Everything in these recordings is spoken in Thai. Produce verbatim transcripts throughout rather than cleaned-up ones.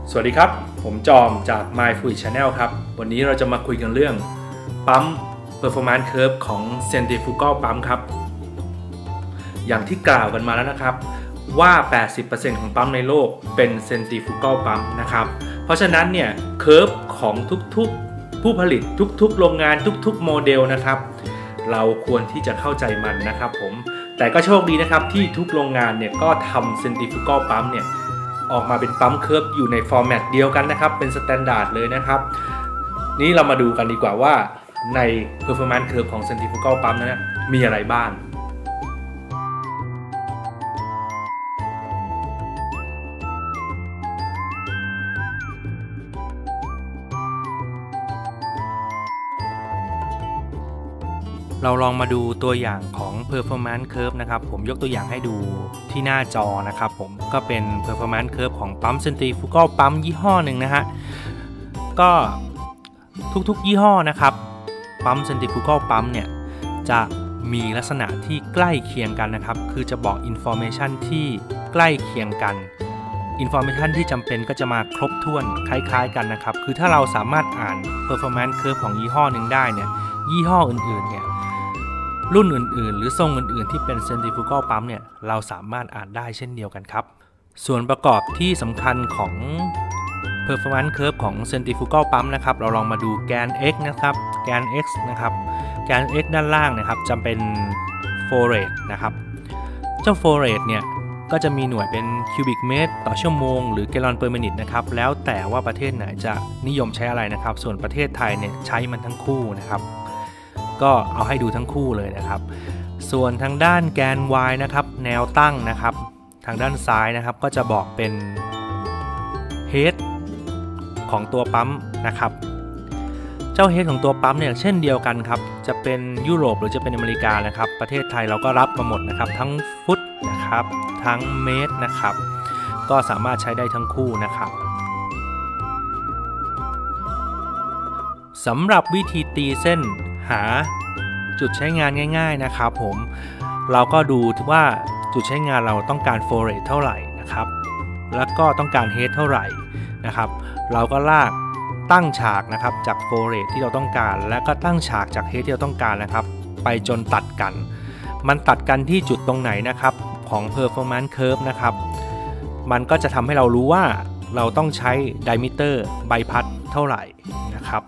สวัสดีครับผมจอมจาก My Fluid Channel ครับวันนี้เราจะมาคุยกันเรื่องปั๊ม Performance Curve ของ Centrifugal Pump ครับอย่างที่กล่าวกันมาแล้วนะครับว่า แปดสิบเปอร์เซ็นต์ ของปั๊มในโลกเป็น Centrifugal Pump นะครับเพราะฉะนั้นเนี่ย Curve ของทุกๆผู้ผลิตทุกๆโรงงานทุกๆโมเดลนะครับเราควรที่จะเข้าใจมันนะครับผมแต่ก็โชคดีนะครับที่ทุกโรงงานเนี่ยก็ทำ Centrifugal Pump เนี่ยออกมาเป็นปั๊มเคิร์ฟอยู่ในฟอร์แมตเดียวกันนะครับเป็นสแตนดาร์ดเลยนะครับนี้เรามาดูกันดีกว่าว่าใน Performance Curve ของ Centrifugal Pump นั้นมีอะไรบ้างเราลองมาดูตัวอย่างของ Performance Curve นะครับผมยกตัวอย่างให้ดูที่หน้าจอนะครับผมก็เป็น Performance Curve ของปั๊ม Centrifugal Pump ยี่ห้อหนึ่งนะฮะก็ทุกๆยี่ห้อนะครับปั๊ม Centrifugal Pump เนี่ยจะมีลักษณะที่ใกล้เคียงกันนะครับคือจะบอก Information ที่ใกล้เคียงกัน Information ที่จำเป็นก็จะมาครบถ้วนคล้ายๆกันนะครับคือถ้าเราสามารถอ่าน Performance Curve ของยี่ห้อหนึ่งได้เนี่ยยี่ห้ออื่นๆเนี่ยรุ่นอื่นๆหรือทรงอื่นๆที่เป็น Centrifugal Pump เนี่ยเราสามารถอ่านได้เช่นเดียวกันครับส่วนประกอบที่สำคัญของ Performance Curve ของ Centrifugal Pump นะครับเราลองมาดูแกน x นะครับแกน x นะครับแกน x ด้านล่างนะครับจะเป็น flow rate นะครับเจ้า flow rate เนี่ยก็จะมีหน่วยเป็นคิวบิกเมตรต่อชั่วโมงหรือแกลลอนเปอร์มินิทนะครับแล้วแต่ว่าประเทศไหนจะนิยมใช้อะไรนะครับส่วนประเทศไทยเนี่ยใช้มันทั้งคู่นะครับก็เอาให้ดูทั้งคู่เลยนะครับส่วนทางด้านแกน y นะครับแนวตั้งนะครับทางด้านซ้ายนะครับก็จะบอกเป็น head ของตัวปั๊มนะครับเจ้า head ของตัวปั๊มเนี่ยเช่นเดียวกันครับจะเป็นยุโรปหรือจะเป็นอเมริกานะครับประเทศไทยเราก็รับมาหมดนะครับทั้งฟุตนะครับทั้งเมตรนะครับก็สามารถใช้ได้ทั้งคู่นะครับสำหรับวิธีตีเส้นหาจุดใช้งานง่ายๆนะครับผมเราก็ดูว่าจุดใช้งานเราต้องการ flow rate เท่าไหร่นะครับแล้วก็ต้องการ head เท่าไหร่นะครับเราก็ลากตั้งฉากนะครับจาก flow rate ที่เราต้องการแล้วก็ตั้งฉากจาก head ที่เราต้องการนะครับไปจนตัดกันมันตัดกันที่จุดตรงไหนนะครับของ performance curve นะครับมันก็จะทำให้เรารู้ว่าเราต้องใช้ diameter ใบพัดเท่าไหร่นะครับ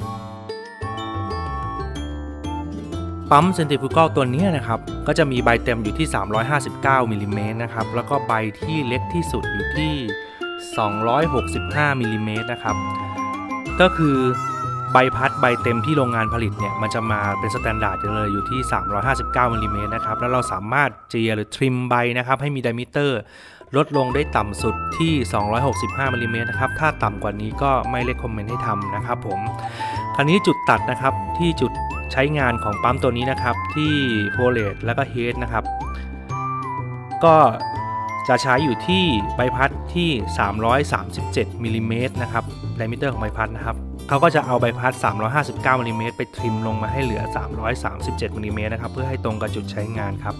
ปั๊ม Centrifugal ตัวนี้นะครับก็จะมีใบเต็มอยู่ที่สามร้อยห้าสิบเก้ามิลลิเมตรนะครับแล้วก็ใบที่เล็กที่สุดอยู่ที่สองร้อยหกสิบห้ามิลลิเมตรนะครับก็คือใบพัดใบเต็มที่โรงงานผลิตเนี่ยมันจะมาเป็นสแตนดาร์ดเลยอยู่ที่สามร้อยห้าสิบเก้ามิลลิเมตรนะครับแล้วเราสามารถเจียหรือทริมใบนะครับให้มีไดมิเตอร์ลดลงได้ต่ำสุดที่สองร้อยหกสิบห้ามิลลิเมตรนะครับถ้าต่ำกว่านี้ก็ไม่เรคคอมเมนต์ให้ทำนะครับผมคราวนี้จุดตัดนะครับที่จุดใช้งานของปั๊มตัวนี้นะครับที่โฟลเลตแล้วก็เฮดนะครับก็จะใช้อยู่ที่ใบพัดที่สามร้อยสามสิบเจ็ดมิลลิเมตรนะครับไดมิเตอร์ของใบพัดนะครับเขาก็จะเอาใบพัดสามร้อยห้าสิบเก้ามิลลิเมตรไปทริมลงมาให้เหลือสามร้อยสามสิบเจ็ดมิลลิเมตรนะครับเพื่อให้ตรงกับจุดใช้งานครับ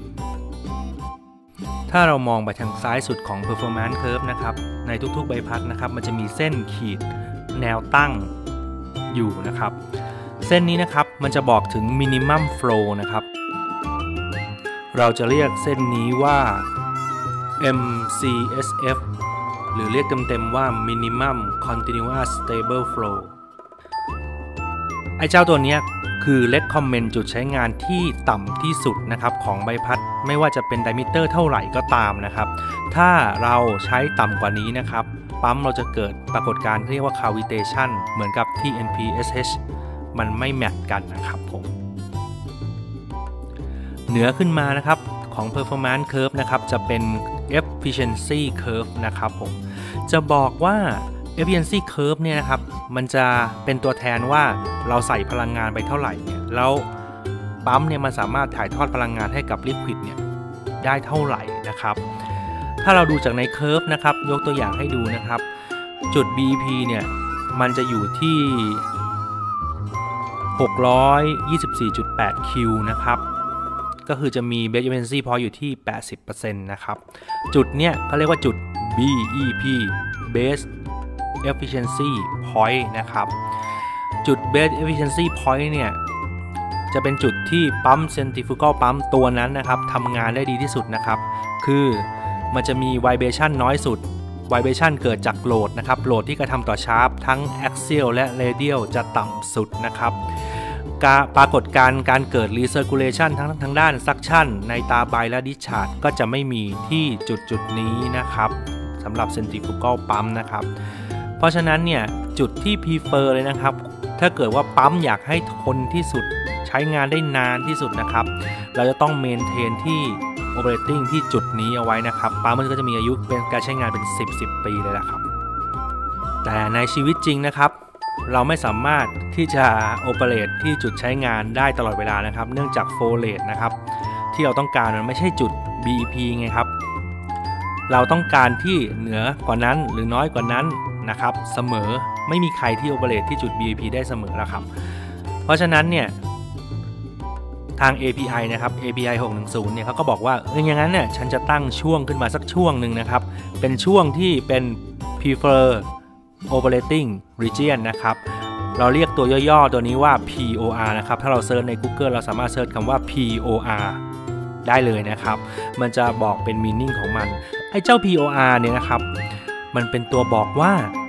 ถ้าเรามองไปทางซ้ายสุดของ Performance Curve นะครับในทุกๆใบพัดนะครับมันจะมีเส้นขีดแนวตั้งอยู่นะครับเส้นนี้นะครับมันจะบอกถึง minimum flow นะครับเราจะเรียกเส้นนี้ว่า เอ็ม ซี เอส เอฟ หรือเรียกเต็มๆว่า minimum continuous stable flow ไอ้เจ้าตัวนี้คือ recommend จุดใช้งานที่ต่ำที่สุดนะครับของใบพัดไม่ว่าจะเป็น diameter เท่าไหร่ก็ตามนะครับถ้าเราใช้ต่ำกว่านี้นะครับปั๊มเราจะเกิดปรากฏการณ์ที่เรียกว่า cavitation เหมือนกับที่ เอ็น พี เอส เอช มันไม่แมทกันนะครับผมเหนือขึ้นมานะครับของ performance curve นะครับจะเป็น efficiency curve นะครับผมจะบอกว่า efficiency curve เนี่ยนะครับมันจะเป็นตัวแทนว่าเราใส่พลังงานไปเท่าไหร่เนี่ยแล้วปั๊มเนี่ยมันสามารถถ่ายทอดพลังงานให้กับ liquid เนี่ยได้เท่าไหร่นะครับถ้าเราดูจากใน curve นะครับยกตัวอย่างให้ดูนะครับจุด บี อี พี เนี่ยมันจะอยู่ที่หกร้อยยี่สิบสี่จุดแปด คิวนะครับก็คือจะมี Base Efficiency Point อยู่ที่ แปดสิบเปอร์เซ็นต์ นะครับจุดเนี้ยเขาเรียกว่าจุด บี อี พี Base efficiency point นะครับจุด best efficiency point เนี่ยจะเป็นจุดที่ปั๊ม centrifugal ปั๊มตัวนั้นนะครับทำงานได้ดีที่สุดนะครับคือมันจะมี vibration น้อยสุด vibration เกิดจากโหลดนะครับโหลดที่กระทำต่อชาร์ปทั้ง axial และ radial จะต่ำสุดนะครับปรากฏการณ์การเกิด recirculation ทั้งทางด้าน suction ในตาใบและ discharge ก็จะไม่มีที่จุดจุดนี้นะครับสำหรับ centrifugal ปั๊มนะครับเพราะฉะนั้นเนี่ยจุดที่ prefer เลยนะครับถ้าเกิดว่าปั๊มอยากให้ทนที่สุดใช้งานได้นานที่สุดนะครับเราจะต้อง maintain ที่ operating ที่จุดนี้เอาไว้นะครับปั๊มมันก็จะมีอายุเป็นการใช้งานเป็นสิบ สิบปีเลยละครับแต่ในชีวิตจริงนะครับเราไม่สามารถที่จะ operate ที่จุดใช้งานได้ตลอดเวลานะครับเนื่องจาก flow rate นะครับที่เราต้องการมันไม่ใช่จุด บี อี พี ไงครับเราต้องการที่เหนือกว่านั้นหรือน้อยกว่านั้นนะครับเสมอไม่มีใครที่ operate ที่จุด บี อี พี ได้เสมอแล้วครับเพราะฉะนั้นเนี่ยทาง เอ พี ไอ นะครับ เอ พี ไอ หกหนึ่งศูนย์เนี่ยเขาก็บอกว่าเอออย่างนั้นเนี่ยฉันจะตั้งช่วงขึ้นมาสักช่วงหนึ่งนะครับเป็นช่วงที่เป็น prefer operating region นะครับเราเรียกตัวย่อๆตัวนี้ว่า พี โอ อาร์ นะครับถ้าเราเซิร์ชใน Google เราสามารถเซิร์ชคำว่า พี โอ อาร์ ได้เลยนะครับมันจะบอกเป็น meaning ของมันไอ้เจ้า พี โอ อาร์ เนี่ยนะครับมันเป็นตัวบอกว่า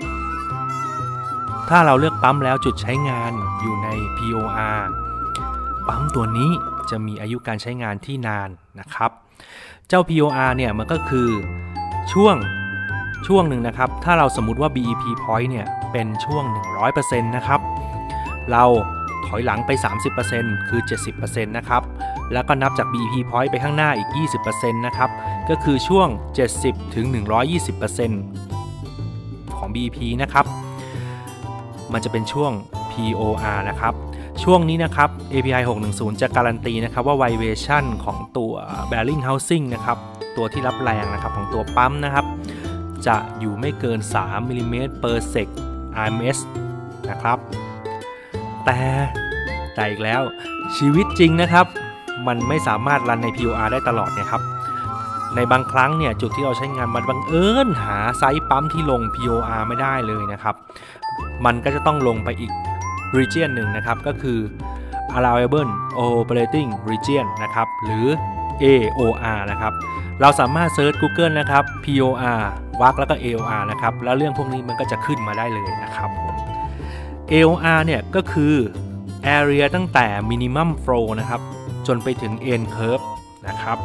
ถ้าเราเลือกปั๊มแล้วจุดใช้งานอยู่ใน พี โอ อาร์ ปั๊มตัวนี้จะมีอายุการใช้งานที่นานนะครับเจ้า พี โอ อาร์ เนี่ยมันก็คือช่วงช่วงหนึ่งนะครับถ้าเราสมมุติว่า บี อี พี point เนี่ยเป็นช่วง หนึ่งร้อยเปอร์เซ็นต์ นะครับเราถอยหลังไป สามสิบเปอร์เซ็นต์ คือ เจ็ดสิบเปอร์เซ็นต์ นะครับแล้วก็นับจาก บี อี พี point ไปข้างหน้าอีก ยี่สิบเปอร์เซ็นต์ นะครับก็คือช่วง เจ็ดสิบถึงหนึ่งร้อยยี่สิบเปอร์เซ็นต์ ของ บี อี พี นะครับมันจะเป็นช่วง พี โอ อาร์ นะครับช่วงนี้นะครับ เอ พี ไอ หกหนึ่งศูนย์ จะการันตีนะครับว่า vibration ของตัว bearing housing นะครับตัวที่รับแรงนะครับของตัวปั๊มนะครับจะอยู่ไม่เกินสามมิลลิเมตร per sec อาร์ เอ็ม เอส นะครับแต่แต่อีกแล้วชีวิตจริงนะครับมันไม่สามารถรันใน พี โอ อาร์ ได้ตลอดเนี่ยครับในบางครั้งเนี่ยจุดที่เราใช้งานมันบังเอิญหาไซส์ปั๊มที่ลง พี โอ อาร์ ไม่ได้เลยนะครับมันก็จะต้องลงไปอีก region หนึ่งนะครับก็คือ allowable operating region นะครับหรือ เอ โอ อาร์ นะครับเราสามารถเซิร์ช Google นะครับ พี โอ อาร์ วักแล้วก็ เอ โอ อาร์ นะครับแล้วเรื่องพวกนี้มันก็จะขึ้นมาได้เลยนะครับผม เอ โอ อาร์ เนี่ยก็คือ area ตั้งแต่ minimum flow นะครับจนไปถึง end curve นะครับ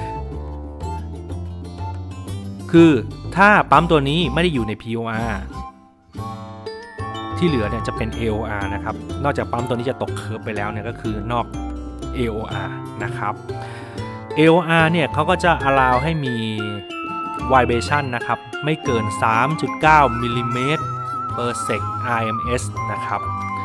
คือถ้าปั๊มตัวนี้ไม่ได้อยู่ใน พี โอ อาร์ ที่เหลือเนี่ยจะเป็น เอ โอ อาร์ นะครับนอกจากปั๊มตัวนี้จะตกเคิร์ฟไปแล้วเนี่ยก็คือนอก เอ โอ อาร์ นะครับ เอ โอ อาร์ เนี่ยเขาก็จะ allow ให้มี vibration นะครับไม่เกิน สามจุดเก้า มิลลิเมตร per sec อาร์ เอ็ม เอส นะครับ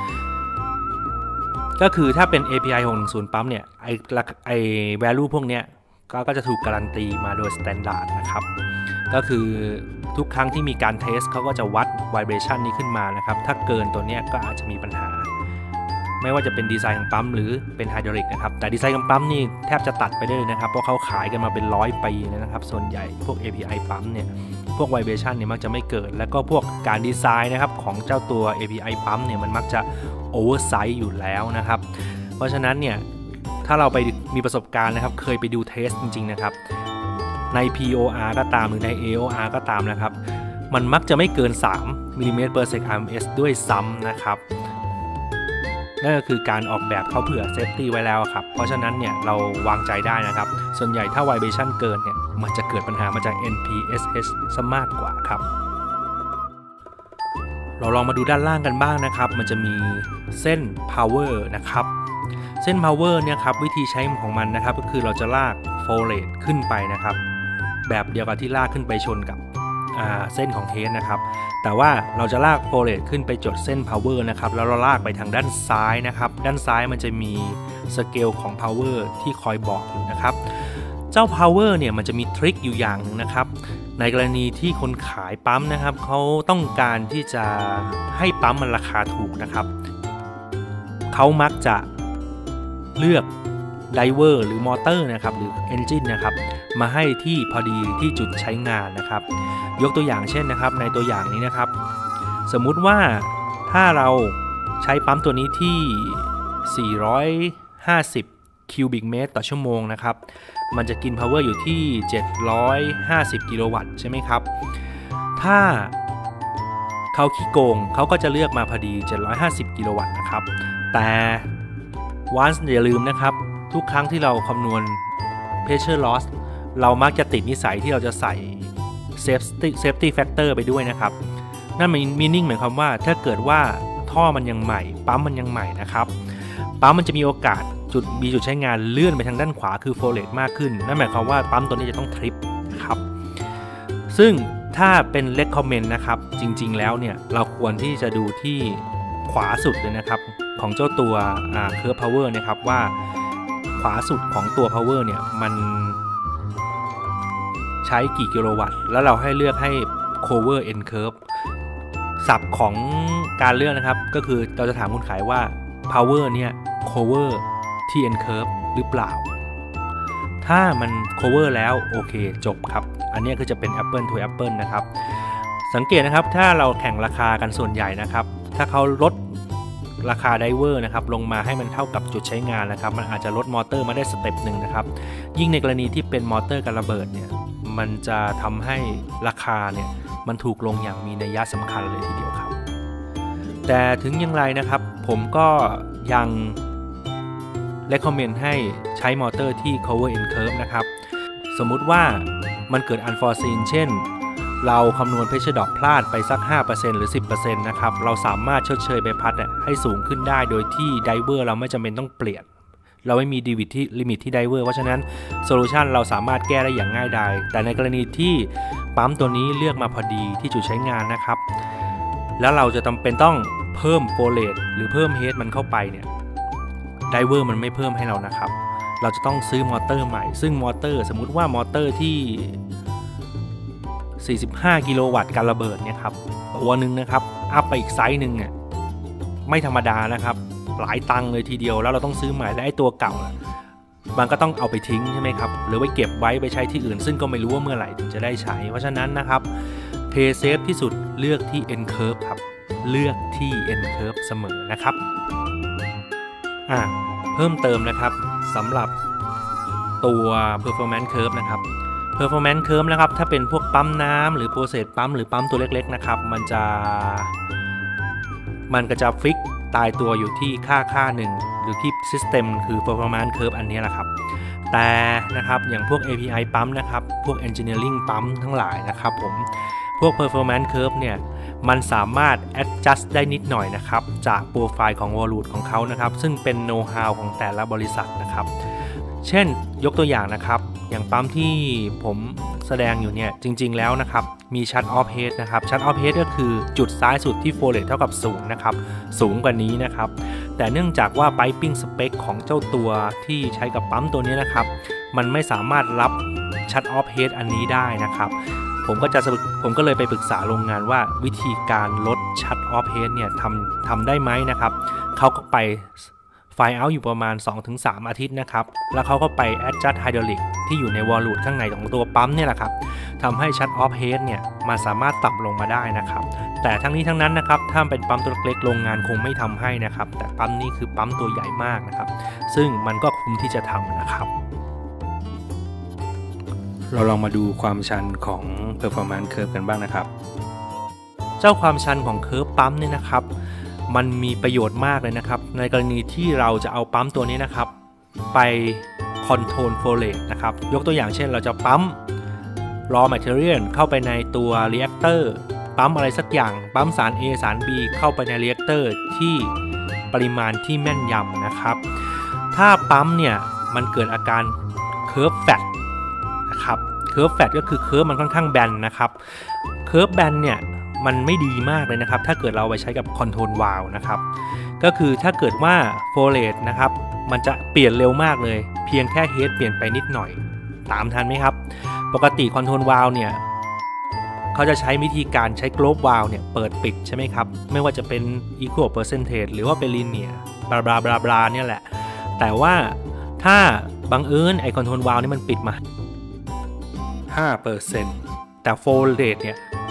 ก็คือถ้าเป็น เอ พี ไอ หกหนึ่งศูนย์ ปั๊มเนี่ยไอไอ value พวกเนี้ยก็จะถูกการันตีมาโดย standard นะครับก็คือทุกครั้งที่มีการเทสเขาก็จะวัด vibration นี้ขึ้นมานะครับถ้าเกินตัวเนี้ยก็อาจจะมีปัญหาไม่ว่าจะเป็นดีไซน์ของปั๊มหรือเป็นไฮดรอลิกนะครับแต่ดีไซน์ของปั๊มนี่แทบจะตัดไปได้เลยนะครับเพราะเขาขายกันมาเป็นร้อยปีแล้วนะครับส่วนใหญ่พวก เอ พี ไอ ปั๊มเนี่ยพวก vibration เนี่ยมักจะไม่เกิดแล้วก็พวกการดีไซน์นะครับของเจ้าตัว เอ พี ไอ ปั๊มเนี่ยมันมักจะ oversize อยู่แล้วนะครับเพราะฉะนั้นเนี่ยถ้าเราไปมีประสบการณ์นะครับเคยไปดูเทสจริงๆนะครับใน พี โอ อาร์ ก็ตามหรือใน เอ โอ อาร์ ก็ตามนะครับมันมักจะไม่เกินสามมิลลิเมตร per sec อาร์ เอ็ม เอส ด้วยซ้ำนะครับนั่นก็คือการออกแบบเขาเผื่อเซฟตี้ไว้แล้วครับเพราะฉะนั้นเนี่ยเราวางใจได้นะครับส่วนใหญ่ถ้า vibration เกินเนี่ยมันจะเกิดปัญหามาจาก เอ็น พี เอส เอช ซะมากกว่าครับเราลองมาดูด้านล่างกันบ้างนะครับมันจะมีเส้น power นะครับเส้น power เนี่ยครับวิธีใช้ของมันนะครับก็คือเราจะลาก flow rate ขึ้นไปนะครับแบบเดียวกับที่ลากขึ้นไปชนกับเส้นของเทสนะครับแต่ว่าเราจะลาก flow rate ขึ้นไปจดเส้น power นะครับแล้วเราลากไปทางด้านซ้ายนะครับด้านซ้ายมันจะมีสเกลของ power ที่คอยบอกอยู่นะครับเจ้า power เนี่ยมันจะมีทริคอยู่อย่างนึงนะครับในกรณีที่คนขายปั๊มนะครับเขาต้องการที่จะให้ปั๊มมันราคาถูกนะครับเขามักจะเลือกไดเวอร์หรือมอเตอร์นะครับหรือเอนจินนะครับมาให้ที่พอดีที่จุดใช้งานนะครับยกตัวอย่างเช่นนะครับในตัวอย่างนี้นะครับสมมุติว่าถ้าเราใช้ปั๊มตัวนี้ที่สี่ร้อยห้าสิบคิวบิกเมตรต่อชั่วโมงนะครับมันจะกิน power อยู่ที่เจ็ดร้อยห้าสิบกิโลวัตต์ใช่ไหมครับถ้าเขาขี้โกงเขาก็จะเลือกมาพอดีเจ็ดร้อยห้าสิบกิโลวัตต์นะครับแต่ once อย่าลืมนะครับทุกครั้งที่เราคำนวณ pressure loss เรามักจะติดนิสัยที่เราจะใส่ safety safety factor ไปด้วยนะครับนั่นมัน meaning หมายความว่าถ้าเกิดว่าท่อมันยังใหม่ปั๊มมันยังใหม่นะครับปั๊มมันจะมีโอกาสจุดมีจุดใช้งานเลื่อนไปทางด้านขวาคือ flow rate มากขึ้นนั่นหมายความว่าปั๊มตัวนี้จะต้องทริปนะครับซึ่งถ้าเป็น recommend นะครับจริงๆแล้วเนี่ยเราควรที่จะดูที่ขวาสุดเลยนะครับของเจ้าตัว curve power นะครับว่าขวาสุดของตัว power เนี่ยมันใช้กี่กิโลวัตต์แล้วเราให้เลือกให้ cover end curve ศัพท์ของการเลือกนะครับก็คือเราจะถามคนขายว่า power เนี่ย cover ที่ end curve หรือเปล่าถ้ามัน cover แล้วโอเคจบครับอันนี้คือจะเป็น apple to apple นะครับสังเกตนะครับถ้าเราแข่งราคากันส่วนใหญ่นะครับถ้าเขาลดราคาไดเวอร์นะครับลงมาให้มันเท่ากับจุดใช้งานนะครับมันอาจจะลดมอเตอร์มาได้สเต็ปหนึ่งนะครับยิ่งในกรณีที่เป็นมอเตอร์การระเบิดเนี่ยมันจะทำให้ราคาเนี่ยมันถูกลงอย่างมีนัยสำคัญเลยทีเดียวครับแต่ถึงอย่างไรนะครับผมก็ยัง recommend ให้ใช้มอเตอร์ที่ cover end curve นะครับสมมุติว่ามันเกิด unforeseen เช่นเราคำนวณ pressure drop พลาดไปสัก ห้าเปอร์เซ็นต์ หรือ สิบเปอร์เซ็นต์ นะครับเราสามารถชดเชยใบพัดให้สูงขึ้นได้โดยที่ไดเวอร์เราไม่จำเป็นต้องเปลี่ยนเราไม่มีดีวิดที่ลิมิตที่ไดเวอร์เพราะฉะนั้นโซลูชันเราสามารถแก้ได้อย่างง่ายดายแต่ในกรณีที่ปั๊มตัวนี้เลือกมาพอดีที่จุดใช้งานนะครับแล้วเราจะจำเป็นต้องเพิ่มโฟเลตหรือเพิ่มเฮดมันเข้าไปเนี่ยไดเวอร์มันไม่เพิ่มให้เรานะครับเราจะต้องซื้อมอเตอร์ใหม่ซึ่งมอเตอร์สมมุติว่ามอเตอร์ที่สี่สิบห้ากิโลวัตต์การระเบิดเนี่ยครับตัวหนึ่งนะครับอัพไปอีกไซส์หนึ่งอ่ะไม่ธรรมดานะครับหลายตังค์เลยทีเดียวแล้วเราต้องซื้อใหม่และไอ้ตัวเก่ามันก็ต้องเอาไปทิ้งใช่ไหมครับหรือไว้เก็บไว้ไปใช้ที่อื่นซึ่งก็ไม่รู้ว่าเมื่อไหร่ถึงจะได้ใช้เพราะฉะนั้นนะครับเพย์เซฟที่สุดเลือกที่ end curve ครับเลือกที่ end curve เสมอนะครับอ่ะเพิ่มเติมนะครับสำหรับตัว performance curve นะครับperformance curve นะครับถ้าเป็นพวกปั๊มน้ำหรือโปรเซสปั๊มหรือปั๊มตัวเล็กๆนะครับมันจะมันก็จะฟิกตายตัวอยู่ที่ค่าค่าหนึ่งหรือที่ system คือ performance curve อันนี้แหละครับแต่นะครับอย่างพวก เอ พี ไอ ปั๊มนะครับพวก engineering ปั๊มทั้งหลายนะครับผมพวก performance curve เนี่ยมันสามารถ adjust ได้นิดหน่อยนะครับจากโปรไฟล์ของ volute ของเขานะครับซึ่งเป็น know how ของแต่ละบริษัทนะครับเช่นยกตัวอย่างนะครับอย่างปั๊มที่ผมแสดงอยู่เนี่ยจริงๆแล้วนะครับมีชัตออฟเฮดนะครับชัตออฟเฮดก็คือจุดซ้ายสุดที่โฟเลตเท่ากับศูนย์นะครับสูงกว่านี้นะครับแต่เนื่องจากว่าไพปิ้งสเปคของเจ้าตัวที่ใช้กับปั๊มตัวนี้นะครับมันไม่สามารถรับชัตออฟเฮดอันนี้ได้นะครับผมก็จะผมก็เลยไปปรึกษาโรงงานว่าวิธีการลดชัตออฟเฮดเนี่ยทำทำได้ไหมนะครับเขาก็ไปไฟล์เอาอยู่ประมาณ สองถึงสาม อาทิตย์นะครับแล้วเขาก็ไป adjust hydraulic ที่อยู่ใน volute ข้างในของตัวปั๊มเนี่ยแหละครับทำให้ shut off head เนี่ยมันสามารถต่ำลงมาได้นะครับแต่ทั้งนี้ทั้งนั้นนะครับถ้าเป็นปั๊มตัวเล็กโรงงานคงไม่ทำให้นะครับแต่ปั๊มนี้คือปั๊มตัวใหญ่มากนะครับซึ่งมันก็คุ้มที่จะทำนะครับเราลองมาดูความชันของ performance curve กันบ้างนะครับเจ้าความชันของ curve ปั๊มเนี่ยนะครับมันมีประโยชน์มากเลยนะครับในกรณีที่เราจะเอาปั๊มตัวนี้นะครับไปคอนโทรลโฟเลตนะครับยกตัวอย่างเช่นเราจะปั๊ม raw material เข้าไปในตัว reactor ปั๊มอะไรสักอย่างปั๊มสาร A สาร B เข้าไปใน reactor ที่ปริมาณที่แม่นยำนะครับถ้าปั๊มเนี่ยมันเกิดอาการ curve fat นะครับ curve fat ก็คือ curve มันค่อนข้างแบนนะครับ curve แบนเนี่ยมันไม่ดีมากเลยนะครับถ้าเกิดเราไปใช้กับคอนโทรลวาล์วนะครับก็คือถ้าเกิดว่าโฟเลตนะครับมันจะเปลี่ยนเร็วมากเลยเพียงแค่เฮดเปลี่ยนไปนิดหน่อยตามทันไหมครับปกติคอนโทรลวาล์วเนี่ยเขาจะใช้วิธีการใช้โกลบวาล์วเนี่ยเปิดปิดใช่ไหมครับไม่ว่าจะเป็น equal percentage หรือว่าเป็น linear บลาบลาบลาบลาเนี่ยแหละแต่ว่าถ้าบังเอิญไอคอนโทรลวาล์วนี่มันปิดมา ห้าเปอร์เซ็นต์ แต่โฟเลตเนี่ย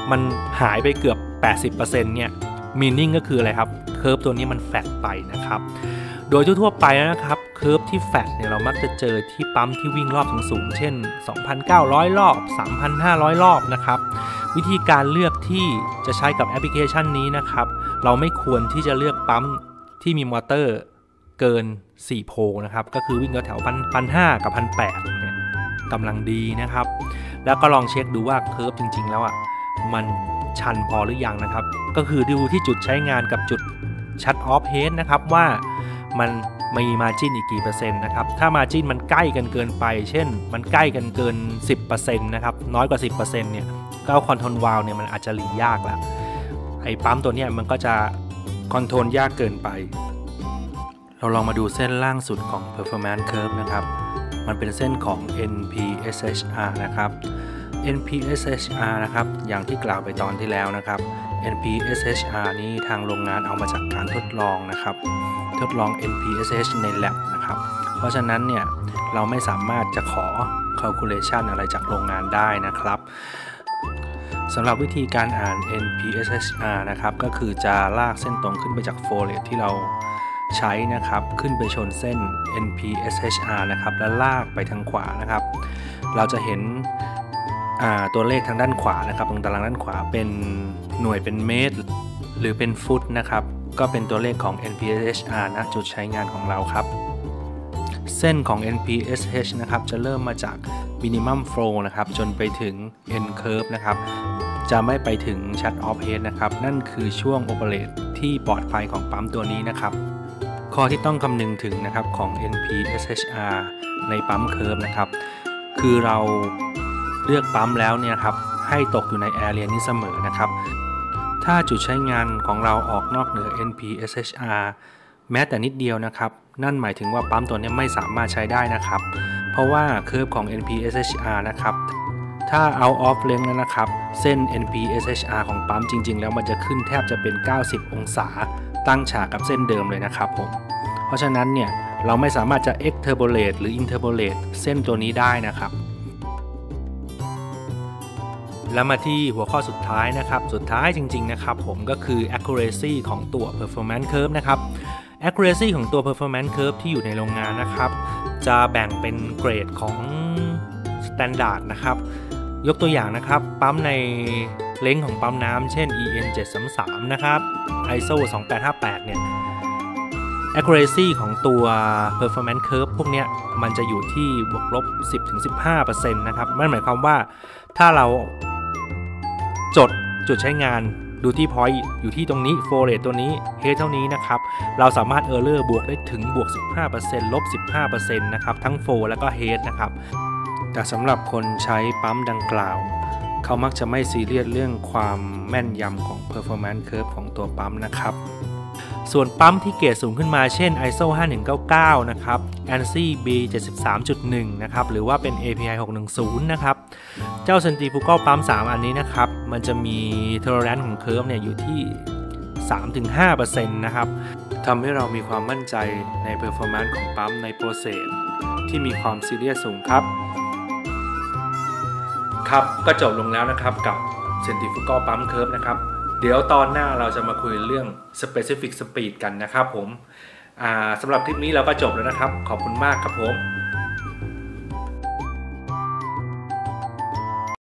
มันหายไปเกือบ แปดสิบเปอร์เซ็นต์ เนี่ยมีนิ่งก็คืออะไรครับเคอร์ฟตัวนี้มันแฟตไปนะครับโดยทั่วๆไปนะครับเคอร์ฟที่แฟตเนี่ยเรามักจะเจอที่ปั๊มที่วิ่งรอบสูงๆเช่น สองพันเก้าร้อย รอบ สามพันห้าร้อย รอบนะครับวิธีการเลือกที่จะใช้กับแอปพลิเคชันนี้นะครับเราไม่ควรที่จะเลือกปั๊มที่มีมอเตอร์เกินสี่โพลนะครับก็คือวิ่งแถวๆ หนึ่งพันห้าร้อย กับ หนึ่งพันแปดร้อย เนี่ยกำลังดีนะครับแล้วก็ลองเช็คดูว่าเคอร์ฟจริงๆแล้วอ่ะมันชันพอหรือยังนะครับก็คือดูที่จุดใช้งานกับจุดชัตออฟเฮดนะครับว่ามันมีมาร์จิ้นอีกกี่เปอร์เซ็นต์นะครับถ้ามาร์จิ้นมันใกล้กันเกินไปเช่นมันใกล้กันเกิน สิบเปอร์เซ็นต์ นะครับน้อยกว่า สิบเปอร์เซ็นต์ เนี่ยก็คอนโทรลวาลวเนี่ยมันอาจจะหลียากแล้วไอ้ปั๊มตัวเนี้ยมันก็จะคอนโทรลยากเกินไปเราลองมาดูเส้นล่างสุดของ performance curve นะครับมันเป็นเส้นของ เอ็น พี เอส เอช อาร์ นะครับ เอ็น พี เอส เอช อาร์ นะครับอย่างที่กล่าวไปตอนที่แล้วนะครับ เอ็น พี เอส เอช อาร์ นี้ทางโรงงานเอามาจากการทดลองนะครับทดลอง เอ็น พี เอส เอช ใน lab นะครับเพราะฉะนั้นเนี่ยเราไม่สามารถจะขอ calculation อะไรจากโรงงานได้นะครับสำหรับวิธีการอ่าน เอ็น พี เอส เอช อาร์ นะครับก็คือจะลากเส้นตรงขึ้นไปจาก flow rate ที่เราใช้นะครับขึ้นไปชนเส้น เอ็น พี เอส เอช อาร์ นะครับแล้วลากไปทางขวานะครับเราจะเห็นตัวเลขทางด้านขวานะครับตรงตารางด้านขวาเป็นหน่วยเป็นเมตรหรือเป็นฟุตนะครับก็เป็นตัวเลขของ เอ็น พี เอส เอช อาร์ ณ จุดใช้งานของเราครับเส้นของ เอ็น พี เอส เอช นะครับจะเริ่มมาจาก minimum flow นะครับจนไปถึง end curve นะครับจะไม่ไปถึง shut off head นะครับนั่นคือช่วง operate ที่ปลอดภัยของปั๊มตัวนี้นะครับข้อที่ต้องคำนึงถึงนะครับของ เอ็น พี เอส เอช อาร์ ในปั๊ม curve นะครับคือเราเลือกปั๊มแล้วเนี่ยครับให้ตกอยู่ใน area นี้เสมอนะครับถ้าจุดใช้งานของเราออกนอกเหนือ เอ็น พี เอส เอช อาร์ แม้แต่นิดเดียวนะครับนั่นหมายถึงว่าปั๊มตัวนี้ไม่สามารถใช้ได้นะครับเพราะว่าเคอร์ฟของ เอ็น พี เอส เอช อาร์ นะครับถ้า out of length แล้วนะครับเส้น เอ็น พี เอส เอช อาร์ ของปั๊มจริงๆแล้วมันจะขึ้นแทบจะเป็นเก้าสิบองศาตั้งฉากกับเส้นเดิมเลยนะครับผมเพราะฉะนั้นเนี่ยเราไม่สามารถจะ extrapolate หรือ interpolate เส้นตัวนี้ได้นะครับแล้วมาที่หัวข้อสุดท้ายนะครับสุดท้ายจริงๆนะครับผมก็คือ accuracy ของตัว performance curve นะครับ accuracy ของตัว performance curve ที่อยู่ในโรงงานนะครับจะแบ่งเป็นเกรดของ standard นะครับยกตัวอย่างนะครับปั๊มในเล้งของปั๊มน้ำเช่น อี เอ็น เจ็ดสามสาม นะครับ ไอ เอส โอ สองแปดห้าแปด เนี่ย accuracy ของตัว performance curve พวกเนี้ยมันจะอยู่ที่บวกลบ สิบถึงสิบห้าเปอร์เซ็นต์ นะครับนั่นหมายความว่าถ้าเราจดจุดใช้งานดูที่ point อยู่ที่ตรงนี้ flow rate ตัวนี้ head เท่านี้นะครับเราสามารถ error บวกได้ถึงบวก สิบห้าเปอร์เซ็นต์ ลบ สิบห้าเปอร์เซ็นต์ นะครับทั้ง flow แล้วก็ head นะครับแต่สำหรับคนใช้ปั๊มดังกล่าวเขามักจะไม่ซีเรียสเรื่องความแม่นยำของ performance curve ของตัวปั๊มนะครับส่วนปั๊มที่เกรดสูงขึ้นมาเช่น ไอ เอส โอ ห้าหนึ่งเก้าเก้า นะครับ แอนซี่ บี เจ็ดสิบสามจุดหนึ่ง นะครับหรือว่าเป็น เอ พี ไอ หกหนึ่งศูนย์ นะครับเจ้า Centrifugal ปั๊มสามอันนี้นะครับมันจะมี tolerance ของ curve เนี่ยอยู่ที่ สามถึงห้าเปอร์เซ็นต์ นะครับทำให้เรามีความมั่นใจใน performance ของปั๊มใน process ที่มีความซีเรียสสูงครับครับก็จบลงแล้วนะครับกับ Centrifugal ปั๊ม curve นะครับเดี๋ยวตอนหน้าเราจะมาคุยเรื่อง specific speed กันนะครับผมสำหรับคลิปนี้เราก็จบแล้วนะครับขอบคุณมากครับผม